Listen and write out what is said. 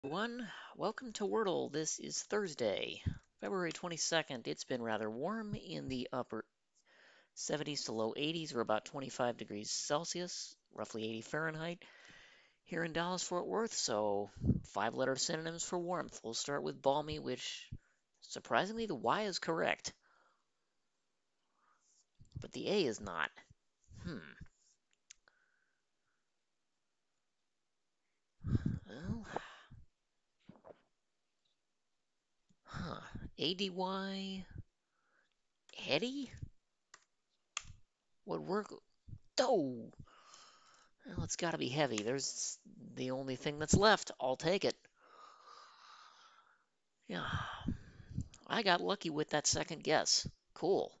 Everyone, welcome to Wordle. This is Thursday, February 22nd. It's been rather warm in the upper 70s to low 80s, or about 25 degrees Celsius, roughly 80 Fahrenheit, here in Dallas, Fort Worth. So, five-letter synonyms for warmth. We'll start with balmy, which surprisingly the Y is correct, but the A is not. Hmm. Well, huh. ADY, heady? Would work. Oh, well, it's got to be heavy. There's the only thing that's left. I'll take it. Yeah, I got lucky with that second guess. Cool.